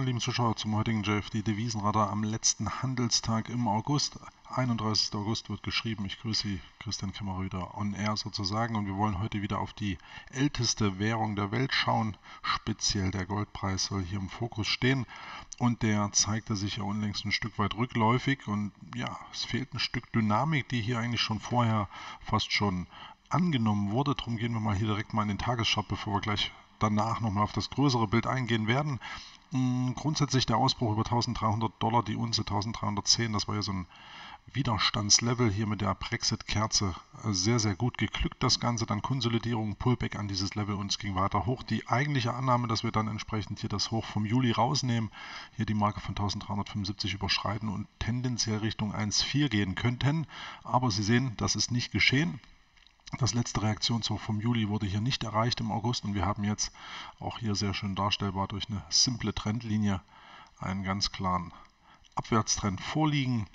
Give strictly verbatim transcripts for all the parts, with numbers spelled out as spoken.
meine lieben Zuschauer, zum heutigen J F D-Devisenradar am letzten Handelstag im August. einunddreißigster August wird geschrieben. Ich grüße Sie, Christian Kämmerrüder, on air sozusagen. Und wir wollen heute wieder auf die älteste Währung der Welt schauen. Speziell der Goldpreis soll hier im Fokus stehen. Und der zeigte sich ja unlängst ein Stück weit rückläufig. Und ja, es fehlt ein Stück Dynamik, die hier eigentlich schon vorher fast schon angenommen wurde. Darum gehen wir mal hier direkt mal in den Tageschart, bevor wir gleich danach nochmal auf das größere Bild eingehen werden. Grundsätzlich der Ausbruch über dreizehnhundert Dollar, die Unze dreizehnhundertzehn, das war ja so ein Widerstandslevel hier mit der Brexit-Kerze, sehr, sehr gut geglückt das Ganze. Dann Konsolidierung, Pullback an dieses Level und es ging weiter hoch. Die eigentliche Annahme, dass wir dann entsprechend hier das Hoch vom Juli rausnehmen, hier die Marke von dreizehnhundertfünfundsiebzig überschreiten und tendenziell Richtung eins Komma vier gehen könnten. Aber Sie sehen, das ist nicht geschehen. Das letzte Reaktionshoch vom Juli wurde hier nicht erreicht im August und wir haben jetzt auch hier sehr schön darstellbar durch eine simple Trendlinie einen ganz klaren Abwärtstrend vorliegen,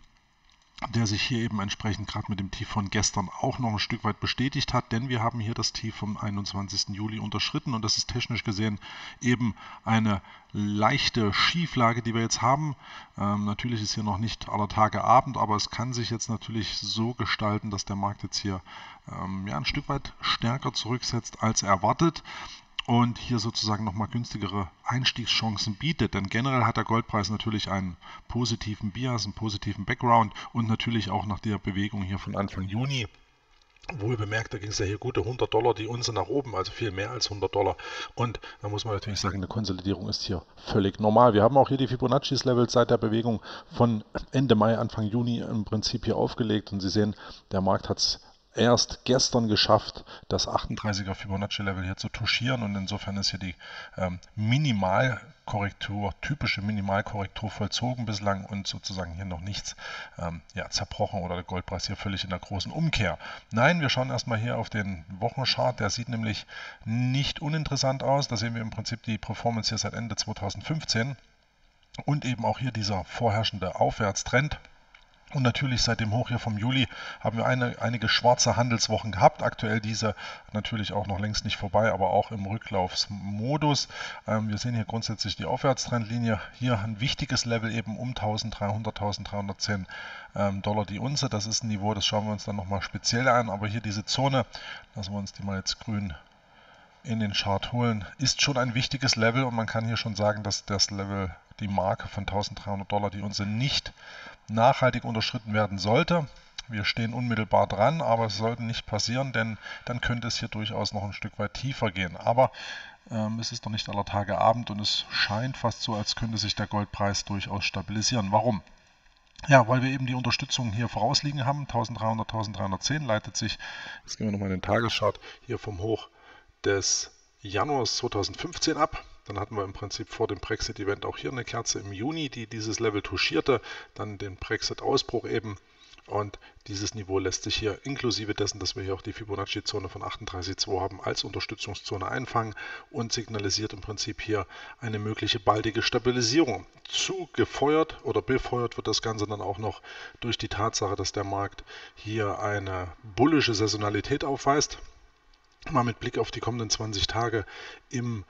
der sich hier eben entsprechend gerade mit dem Tief von gestern auch noch ein Stück weit bestätigt hat, denn wir haben hier das Tief vom einundzwanzigsten Juli unterschritten und das ist technisch gesehen eben eine leichte Schieflage, die wir jetzt haben. Ähm, natürlich ist hier noch nicht aller Tage Abend, aber es kann sich jetzt natürlich so gestalten, dass der Markt jetzt hier ähm, ja, ein Stück weit stärker zurücksetzt als erwartet und hier sozusagen nochmal günstigere Einstiegschancen bietet. Denn generell hat der Goldpreis natürlich einen positiven Bias, einen positiven Background und natürlich auch nach der Bewegung hier von Anfang Juni. Wohl bemerkt, da ging es ja hier gute hundert Dollar die Unze nach oben, also viel mehr als hundert Dollar. Und da muss man natürlich sagen, eine Konsolidierung ist hier völlig normal. Wir haben auch hier die Fibonacci-Levels seit der Bewegung von Ende Mai, Anfang Juni im Prinzip hier aufgelegt. Und Sie sehen, der Markt hat es erst gestern geschafft, das achtunddreißiger Fibonacci-Level hier zu touchieren und insofern ist hier die ähm, Minimalkorrektur, typische Minimalkorrektur vollzogen bislang und sozusagen hier noch nichts ähm, ja, zerbrochen oder der Goldpreis hier völlig in der großen Umkehr. Nein, wir schauen erstmal hier auf den Wochenchart, der sieht nämlich nicht uninteressant aus. Da sehen wir im Prinzip die Performance hier seit Ende zweitausendfünfzehn und eben auch hier dieser vorherrschende Aufwärtstrend. Und natürlich seit dem Hoch hier vom Juli haben wir eine, einige schwarze Handelswochen gehabt. Aktuell diese natürlich auch noch längst nicht vorbei, aber auch im Rücklaufsmodus. Ähm, wir sehen hier grundsätzlich die Aufwärtstrendlinie. Hier ein wichtiges Level eben um dreizehnhundert, dreizehnhundertzehn ähm, Dollar die Unze. Das ist ein Niveau, das schauen wir uns dann nochmal speziell an. Aber hier diese Zone, lassen wir uns die mal jetzt grün in den Chart holen, ist schon ein wichtiges Level und man kann hier schon sagen, dass das Level, die Marke von dreizehnhundert Dollar die Unze nicht nachhaltig unterschritten werden sollte. Wir stehen unmittelbar dran, aber es sollte nicht passieren, denn dann könnte es hier durchaus noch ein Stück weit tiefer gehen. Aber ähm, es ist noch nicht aller Tage Abend und es scheint fast so, als könnte sich der Goldpreis durchaus stabilisieren. Warum? Ja, weil wir eben die Unterstützung hier vorausliegen haben. dreizehnhundert, dreizehnhundertzehn leitet sich, jetzt gehen wir nochmal in den Tageschart, hier vom Hoch des Januars zweitausendfünfzehn ab. Dann hatten wir im Prinzip vor dem Brexit-Event auch hier eine Kerze im Juni, die dieses Level touchierte, dann den Brexit-Ausbruch eben. Und dieses Niveau lässt sich hier inklusive dessen, dass wir hier auch die Fibonacci-Zone von achtunddreißig Komma zwei haben, als Unterstützungszone einfangen und signalisiert im Prinzip hier eine mögliche baldige Stabilisierung. Zugefeuert oder befeuert wird das Ganze dann auch noch durch die Tatsache, dass der Markt hier eine bullische Saisonalität aufweist. Mal mit Blick auf die kommenden zwanzig Tage im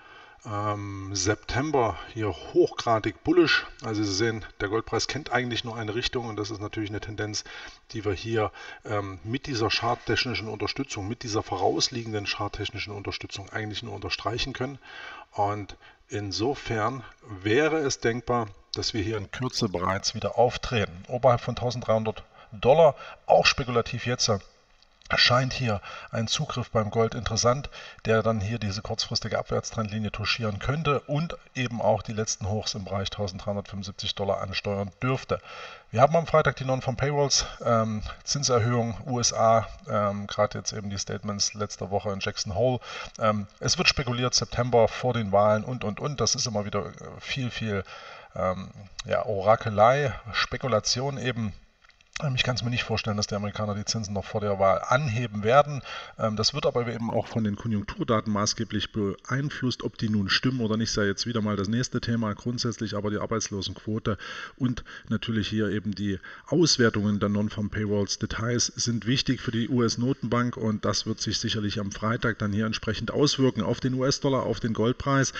ähm, September hier hochgradig bullisch. Also Sie sehen, der Goldpreis kennt eigentlich nur eine Richtung und das ist natürlich eine Tendenz, die wir hier ähm, mit dieser charttechnischen Unterstützung, mit dieser vorausliegenden charttechnischen Unterstützung eigentlich nur unterstreichen können. Und insofern wäre es denkbar, dass wir hier in Kürze bereits wieder auftreten. Oberhalb von dreizehnhundert Dollar, auch spekulativ jetzt, erscheint hier ein Zugriff beim Gold interessant, der dann hier diese kurzfristige Abwärtstrendlinie touchieren könnte und eben auch die letzten Hochs im Bereich dreizehnhundertfünfundsiebzig Dollar ansteuern dürfte. Wir haben am Freitag die Non-Farm Payrolls, ähm, Zinserhöhung U S A, ähm, gerade jetzt eben die Statements letzter Woche in Jackson Hole. Ähm, es wird spekuliert, September vor den Wahlen und, und, und. Das ist immer wieder viel, viel ähm, ja, Orakelei, Spekulation eben. Ich kann es mir nicht vorstellen, dass die Amerikaner die Zinsen noch vor der Wahl anheben werden. Das wird aber eben auch von den Konjunkturdaten maßgeblich beeinflusst. Ob die nun stimmen oder nicht, sei jetzt wieder mal das nächste Thema. Grundsätzlich aber die Arbeitslosenquote und natürlich hier eben die Auswertungen der Non-Farm Payrolls Details sind wichtig für die U S-Notenbank und das wird sich sicherlich am Freitag dann hier entsprechend auswirken auf den U S-Dollar, auf den Goldpreis.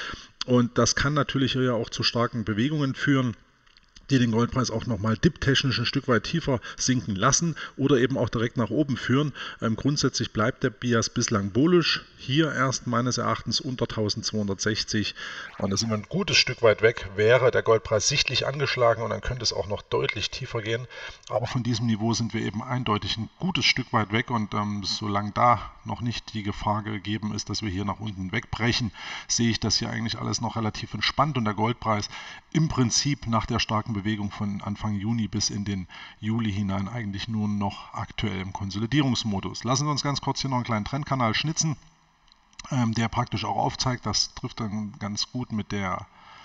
Und das kann natürlich hier ja auch zu starken Bewegungen führen, die den Goldpreis auch nochmal dip-technisch ein Stück weit tiefer sinken lassen oder eben auch direkt nach oben führen. Ähm, grundsätzlich bleibt der Bias bislang bullisch. Hier erst meines Erachtens unter eintausendzweihundertsechzig. Und da sind wir ein gutes Stück weit weg. Wäre der Goldpreis sichtlich angeschlagen und dann könnte es auch noch deutlich tiefer gehen. Aber von diesem Niveau sind wir eben eindeutig ein gutes Stück weit weg. Und ähm, solange da noch nicht die Gefahr gegeben ist, dass wir hier nach unten wegbrechen, sehe ich das hier eigentlich alles noch relativ entspannt. Und der Goldpreis im Prinzip nach der starken Bewegung von Anfang Juni bis in den Juli hinein eigentlich nur noch aktuell im Konsolidierungsmodus. Lassen wir uns ganz kurz hier noch einen kleinen Trendkanal schnitzen, ähm, der praktisch auch aufzeigt, das trifft dann ganz gut mit der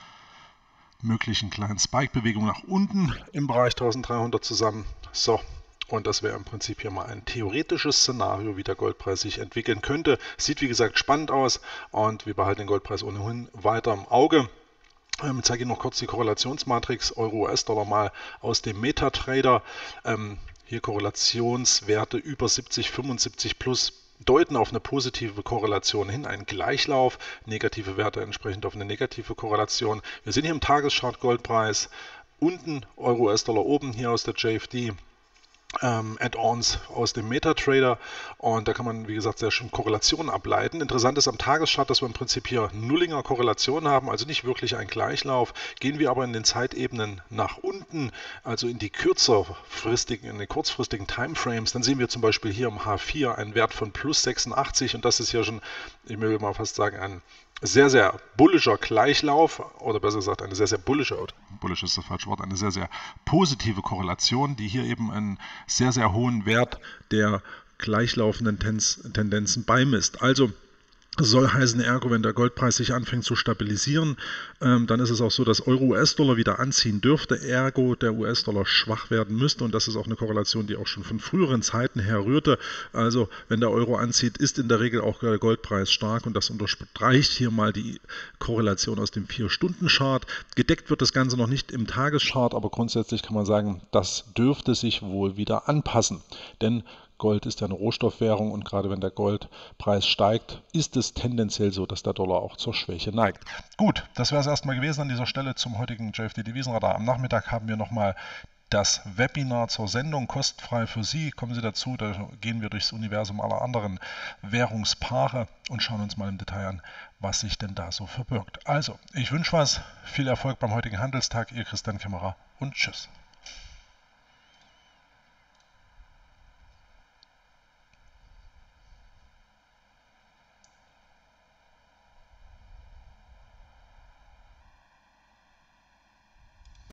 möglichen kleinen Spike-Bewegung nach unten im Bereich eintausenddreihundert zusammen. So, und das wäre im Prinzip hier mal ein theoretisches Szenario, wie der Goldpreis sich entwickeln könnte. Sieht wie gesagt spannend aus und wir behalten den Goldpreis ohnehin weiter im Auge. Ich zeige Ihnen noch kurz die Korrelationsmatrix Euro-U S-Dollar mal aus dem MetaTrader. Ähm, hier Korrelationswerte über siebzig, fünfundsiebzig plus deuten auf eine positive Korrelation hin, einen Gleichlauf, negative Werte entsprechend auf eine negative Korrelation. Wir sehen hier im Tageschart Goldpreis, unten Euro-U S-Dollar, oben hier aus der J F D. Ähm, Add-ons aus dem MetaTrader und da kann man, wie gesagt, sehr schön Korrelationen ableiten. Interessant ist am Tageschart, dass wir im Prinzip hier Nullinger Korrelation haben, also nicht wirklich ein Gleichlauf. Gehen wir aber in den Zeitebenen nach unten, also in die kürzerfristigen, in den kurzfristigen Timeframes, dann sehen wir zum Beispiel hier im H vier einen Wert von plus sechsundachtzig und das ist ja schon, ich will mal fast sagen, ein sehr, sehr bullischer Gleichlauf oder besser gesagt eine sehr, sehr bullische, bullisch ist das falsche Wort, eine sehr, sehr positive Korrelation, die hier eben einen sehr, sehr hohen Wert der gleichlaufenden Tendenzen beimisst. Also soll heißen, ergo, wenn der Goldpreis sich anfängt zu stabilisieren, ähm, dann ist es auch so, dass Euro-U S-Dollar wieder anziehen dürfte, ergo der U S-Dollar schwach werden müsste und das ist auch eine Korrelation, die auch schon von früheren Zeiten her rührte. Also wenn der Euro anzieht, ist in der Regel auch der Goldpreis stark und das unterstreicht hier mal die Korrelation aus dem vier Stunden Chart. Gedeckt wird das Ganze noch nicht im Tageschart, aber grundsätzlich kann man sagen, das dürfte sich wohl wieder anpassen, denn Gold ist ja eine Rohstoffwährung und gerade wenn der Goldpreis steigt, ist es tendenziell so, dass der Dollar auch zur Schwäche neigt. Gut, das wäre es erstmal gewesen an dieser Stelle zum heutigen J F D Devisenradar. Am Nachmittag haben wir nochmal das Webinar zur Sendung, kostenfrei für Sie. Kommen Sie dazu, da gehen wir durchs Universum aller anderen Währungspaare und schauen uns mal im Detail an, was sich denn da so verbirgt. Also, ich wünsche was, viel Erfolg beim heutigen Handelstag, Ihr Christian Kämmerer und tschüss.